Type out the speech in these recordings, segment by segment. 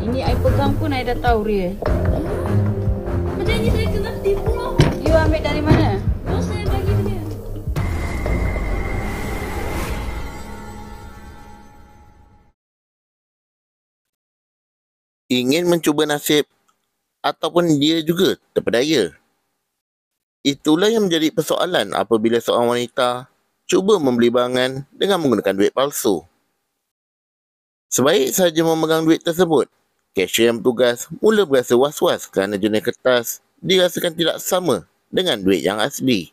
Ini I pegang pun I dah tahu real. Macam ini saya kena tipu loh. You ambil dari mana? Bos saya bagi dia. Ingin mencuba nasib ataupun dia juga terpedaya. Itulah yang menjadi persoalan apabila seorang wanita cuba membeli barangan dengan menggunakan duit palsu. Sebaik sahaja memegang duit tersebut, kashier yang bertugas mula berasa was-was kerana jenis kertas dirasakan tidak sama dengan duit yang asli.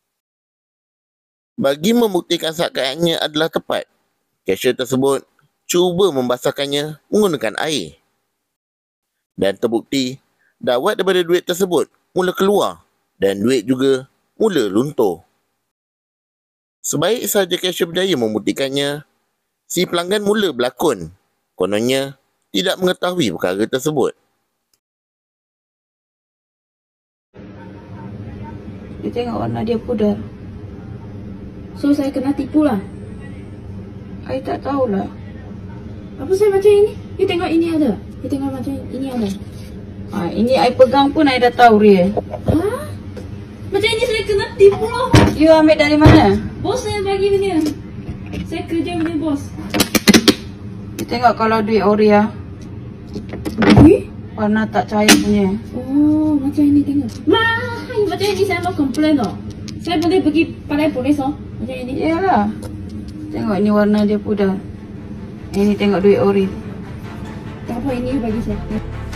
Bagi membuktikan sangkaannya adalah tepat, kashier tersebut cuba membasahkannya menggunakan air. Dan terbukti, dawat daripada duit tersebut mula keluar dan duit juga mula luntur. Sebaik sahaja kashier berjaya membuktikannya, si pelanggan mula berlakon. Kononnya tidak mengetahui perkara tersebut. You tengok warna dia pudar. So saya kena tipu lah. I tak tahulah. Apa saya macam ini? You tengok ini ada. You tengok macam ini ada. Ini I pegang pun I dah tahu real. Hah? Macam ini saya kena tipu loh. You ambil dari mana? Bos saya bagi dia. Saya kerja punya bos. You tengok kalau duit ori lah. Warna tak cair punya. Oh, macam ini tengok. Macam ini saya mau komplain loh. Saya boleh pergi pada polis loh. Macam ini. Iyalah. Tengok ni warna dia pudar. Ini tengok duit ori. Apa ini bagi saya?